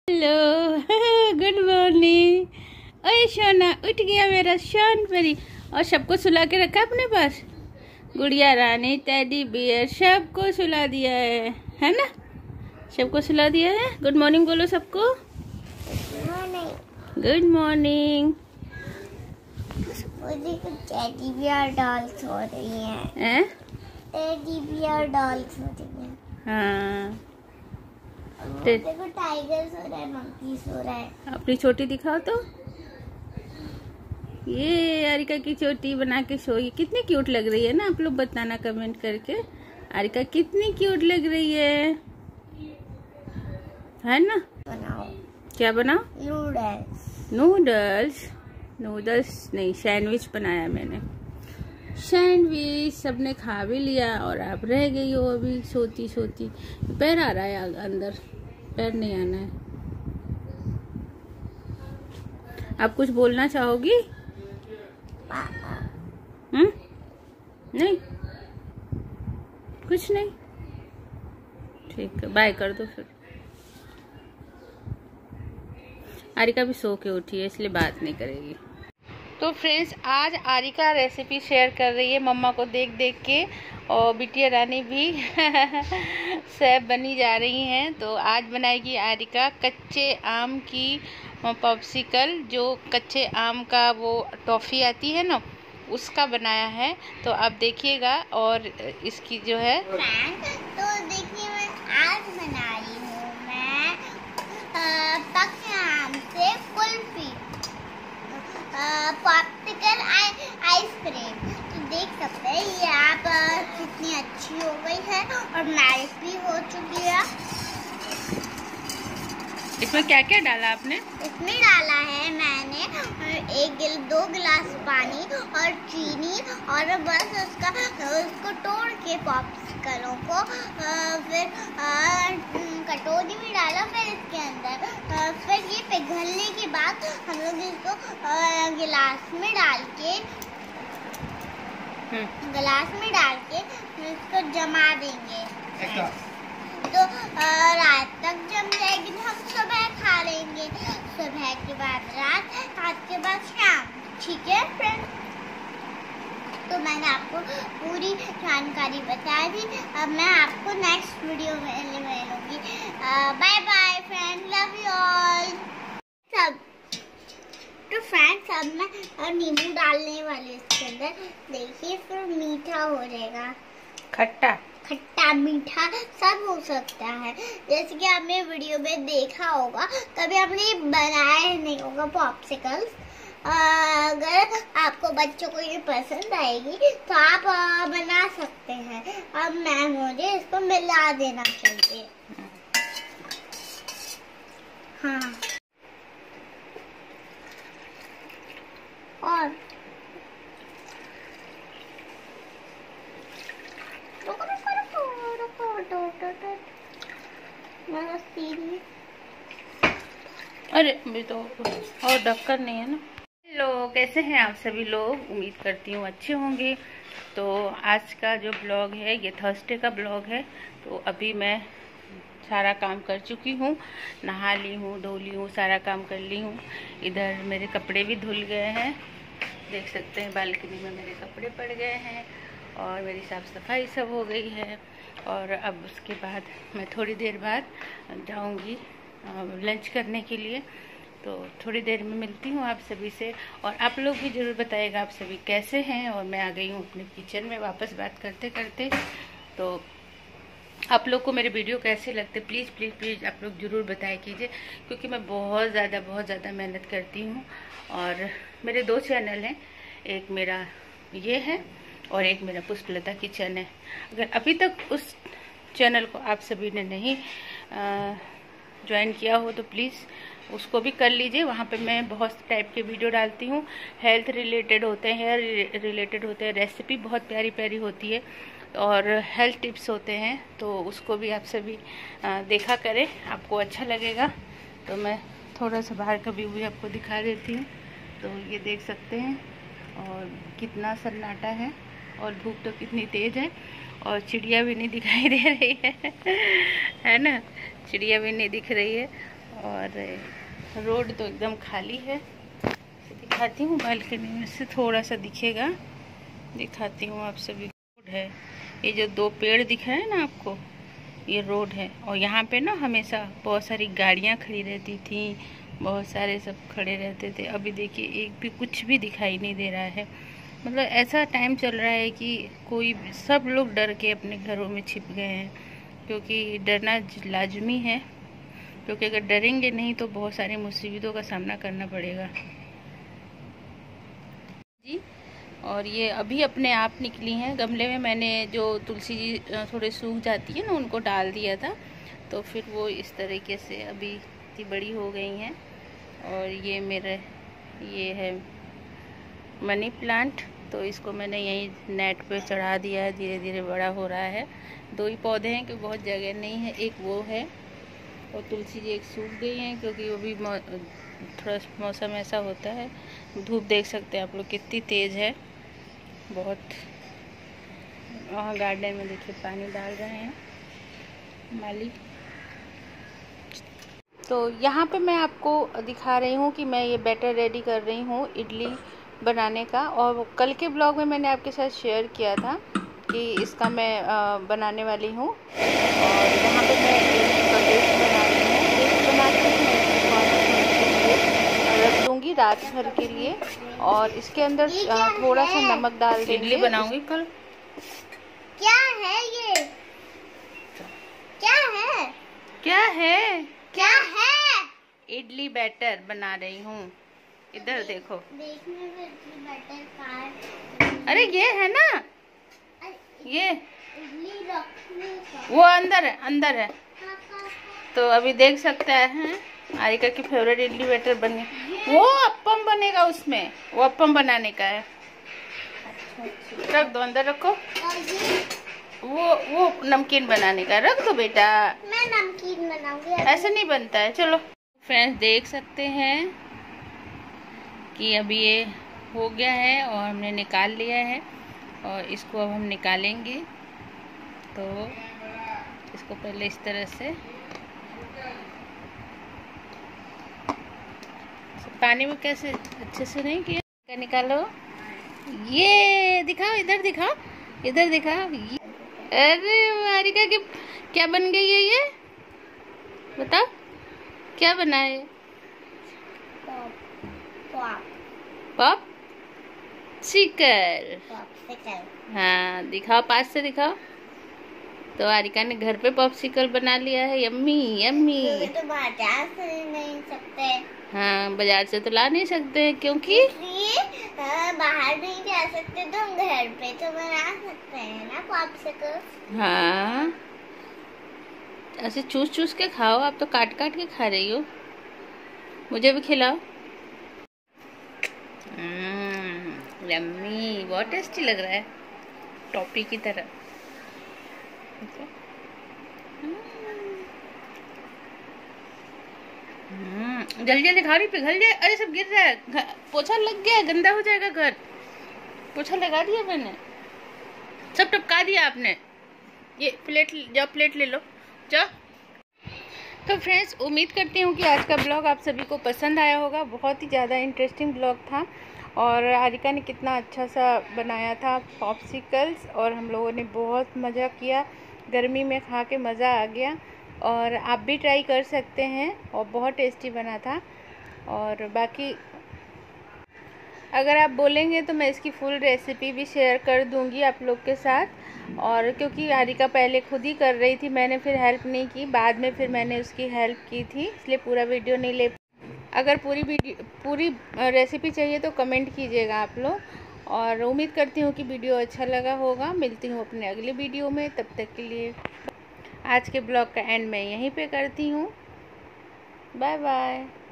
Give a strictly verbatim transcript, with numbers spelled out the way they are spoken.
Hello good morning. ओए सोना उठ गया मेरा शान परी। और सबको सुला के रखा अपने पास। गुड़िया रानी टेडी बियर सबको सुला दिया है है ना। सबको सुला दिया है। गुड मॉर्निंग बोलो सबको। Good morning. Teddy bear dolls हो रही हैं। टेडी बियर डॉल्स हो रही हैं। हाँ देखो टाइगर सो रहा है, मंकी सो रहा है। अपनी चोटी दिखाओ तो। ये आरिका की चोटी बना के सोई। कितनी क्यूट लग रही है ना। आप लोग बताना कमेंट करके आरिका कितनी क्यूट लग रही है है ना। बनाओ। क्या बनाओ? नूडल्स। नूडल्स नूडल्स नहीं, सैंडविच बनाया मैंने। सैंडविच सबने खा भी लिया और आप रह गई हो अभी सोती सोती। पैर आ रहा है अंदर, पैर नहीं आना है। आप कुछ बोलना चाहोगी? हम्म नहीं, कुछ नहीं। ठीक है, बाय कर दो फिर। आरिका भी सो के उठी है इसलिए बात नहीं करेगी। तो फ्रेंड्स, आज आरिका रेसिपी शेयर कर रही है मम्मा को देख देख के, और बिटिया रानी भी सब बनी जा रही हैं। तो आज बनाएगी आरिका कच्चे आम की पॉप्सिकल, जो कच्चे आम का वो टॉफ़ी आती है ना, उसका बनाया है। तो आप देखिएगा। और इसकी जो है तो देखिए, मैं आज बना रही हूँ मैं पक्के आम से कुल्फी, पॉप्सिकल आइसक्रीम। तो देख सकते हैं ये आप कितनी अच्छी हो गई है और मेल्ट भी हो चुकी है। इसमें क्या क्या डाला आपने? इसमें डाला है मैंने एक गिल दो गिलास पानी और चीनी, और बस उसका उसको तोड़ के पॉप्सिकलों को फिर कटोरी में डाला। फिर इसके अंदर फिर ये पिघलने के बाद हम लोग इसको गिलास में डाल के गिलास में डाल के इसको जमा देंगे। तो रात तक जम जाएगी तो हम सुबह खा लेंगे। सुबह के बाद रात, रात के बाद शाम। ठीक है फ्रेंड्स, तो मैंने आपको पूरी जानकारी बता दी। अब मैं आपको नेक्स्ट वीडियो में मिलूंगी। Bye bye friend, love you all. सब तो फ्रेंड्स, अब मैं नींबू डालने वाली इसके अंदर। देखिए फिर मीठा हो जाएगा। खट्टा खट्टा मीठा सब हो सकता है। जैसे कि आपने वीडियो में देखा होगा, कभी आपने बनाया नहीं होगा पॉप्सिकल्स। अगर आपको बच्चों को ये पसंद आएगी तो आप बना सकते हैं। अब मैं मुझे इसको मिला देना चाहिए। हाँ, और अरे अभी तो और ढक्कन नहीं है ना। हेलो, कैसे हैं आप सभी लोग? उम्मीद करती हूँ अच्छे होंगे। तो आज का जो ब्लॉग है ये थर्सडे का ब्लॉग है। तो अभी मैं सारा काम कर चुकी हूँ, नहा ली हूँ, धो ली हूँ, सारा काम कर ली हूँ। इधर मेरे कपड़े भी धुल गए हैं, देख सकते हैं बालकनी में मेरे कपड़े पड़ गए हैं, और मेरी साफ़ सफाई सब हो गई है। और अब उसके बाद मैं थोड़ी देर बाद जाऊंगी लंच करने के लिए। तो थोड़ी देर में मिलती हूँ आप सभी से। और आप लोग भी ज़रूर बताइएगा आप सभी कैसे हैं। और मैं आ गई हूँ अपने किचन में वापस बात करते करते। तो आप लोग को मेरे वीडियो कैसे लगते, प्लीज़ प्लीज़ प्लीज़ आप लोग ज़रूर बताया कीजिए, क्योंकि मैं बहुत ज़्यादा बहुत ज़्यादा मेहनत करती हूँ। और मेरे दो चैनल हैं, एक मेरा ये है और एक मेरा पुष्पलता किचन है। अगर अभी तक उस चैनल को आप सभी ने नहीं ज्वाइन किया हो तो प्लीज़ उसको भी कर लीजिए। वहाँ पे मैं बहुत टाइप के वीडियो डालती हूँ। हेल्थ रिलेटेड होते हैं, हेयर रिलेटेड होते हैं, रेसिपी बहुत प्यारी प्यारी होती है, और हेल्थ टिप्स होते हैं। तो उसको भी आप सभी देखा करें, आपको अच्छा लगेगा। तो मैं थोड़ा सा बाहर का व्यू भी आपको दिखा देती हूँ। तो ये देख सकते हैं, और कितना सन्नाटा है, और धूप तो कितनी तेज़ है, और चिड़िया भी नहीं दिखाई दे रही है है ना। चिड़िया भी नहीं दिख रही है, और रोड तो एकदम खाली है। दिखाती हूँ बालकनी में से थोड़ा सा दिखेगा, दिखाती हूँ आप सभी। रोड है, ये जो दो पेड़ दिख रहे हैं ना आपको, ये रोड है। और यहाँ पे ना हमेशा बहुत सारी गाड़ियाँ खड़ी रहती थी, बहुत सारे सब खड़े रहते थे। अभी देखिए एक भी कुछ भी दिखाई नहीं दे रहा है। मतलब ऐसा टाइम चल रहा है कि कोई सब लोग डर के अपने घरों में छिप गए हैं, क्योंकि डरना लाजमी है। क्योंकि अगर डरेंगे नहीं तो बहुत सारी मुसीबतों का सामना करना पड़ेगा जी। और ये अभी अपने आप निकली हैं। गमले में मैंने जो तुलसी जी थोड़े सूख जाती है ना, उनको डाल दिया था, तो फिर वो इस तरीके से अभी इतनी बड़ी हो गई हैं। और ये मेरे ये है मनी प्लांट, तो इसको मैंने यहीं नेट पे चढ़ा दिया है, धीरे धीरे बड़ा हो रहा है। दो ही पौधे हैं क्योंकि बहुत जगह नहीं है, एक वो है और तुलसी जी एक सूख गई हैं क्योंकि वो भी थोड़ा मौसम ऐसा होता है। धूप देख सकते हैं आप लोग कितनी तेज़ है, बहुत। वहाँ गार्डन में देखिए पानी डाल रहे हैं माली। तो यहाँ पे मैं आपको दिखा रही हूँ कि मैं ये बैटर रेडी कर रही हूँ इडली बनाने का। और कल के ब्लॉग में मैंने आपके साथ शेयर किया था कि इसका मैं आ, बनाने वाली हूँ। और यहाँ पे मैं इसका पेस्ट बना रही हूँ। पेस्ट बना के मैं रख दूँगी रात भर के लिए। और इसके अंदर थोड़ा सा नमक डाल देंगे। इडली बनाऊँगी कल। क्या है ये? क्या है? क्या है? क्या है? इडली बैटर बना रही हूँ। इधर देखो, देखने में इडली बैटर का। अरे ये है ना, ये इडली रखने का। वो अंदर है, अंदर है। तो अभी देख सकते हैं आरिका की फेवरेट इडली बैटर बन गया। वो अप्पम बनेगा उसमें, वो अप्पम बनाने का है। रख दो, अंदर रखो। वो वो नमकीन बनाने का, रख दो बेटा। मैं नमकीन बनाऊंगी। ऐसे नहीं बनता है। चलो फ्रेंड्स, देख सकते हैं कि अभी ये हो गया है और हमने निकाल लिया है। और इसको अब हम निकालेंगे। तो इसको पहले इस तरह से पानी में कैसे अच्छे से नहीं किया, निकालो। ये दिखाओ, इधर दिखाओ, इधर दिखाओ। अरे मारिका की क्या बन गई है ये, बताओ क्या बना है? Popsicle. हाँ दिखाओ, पास से दिखाओ। तो आरिका ने घर पे पॉप्सिकल बना लिया है। Yummy yummy. तो बाजार से नहीं सकते। हाँ बाजार से तो ला नहीं सकते क्योंकि बाहर नहीं जा सकते, तो हम घर पे तो बना सकते हैं ना पॉप्सिकल। हाँ ऐसे चूस चूस के खाओ। आप तो काट काट के खा रही हो, मुझे भी खिलाओ। यम्मी, बहुत टेस्टी लग रहा है, टॉफी की तरह। जल्दी जल्दी खा रही, पिघल जाए। अरे सब गिर रहा है, पोछा लग गया, गंदा हो जाएगा घर। पोछा लगा दिया मैंने, सब टपका दिया आपने। ये प्लेट जाओ, प्लेट ले लो जाओ। तो फ्रेंड्स, उम्मीद करती हूँ कि आज का ब्लॉग आप सभी को पसंद आया होगा। बहुत ही ज़्यादा इंटरेस्टिंग ब्लॉग था। और आरिका ने कितना अच्छा सा बनाया था पॉप्सिकल्स, और हम लोगों ने बहुत मज़ा किया। गर्मी में खा के मज़ा आ गया। और आप भी ट्राई कर सकते हैं, और बहुत टेस्टी बना था। और बाकी अगर आप बोलेंगे तो मैं इसकी फुल रेसिपी भी शेयर कर दूंगी आप लोग के साथ। और क्योंकि आरिका पहले खुद ही कर रही थी, मैंने फिर हेल्प नहीं की, बाद में फिर मैंने उसकी हेल्प की थी, इसलिए पूरा वीडियो नहीं ले। अगर पूरी वीडियो पूरी रेसिपी चाहिए तो कमेंट कीजिएगा आप लोग। और उम्मीद करती हूँ कि वीडियो अच्छा लगा होगा। मिलती हूँ अपने अगले वीडियो में, तब तक के लिए आज के ब्लॉग का एंड मैं यहीं पे करती हूँ। Bye bye.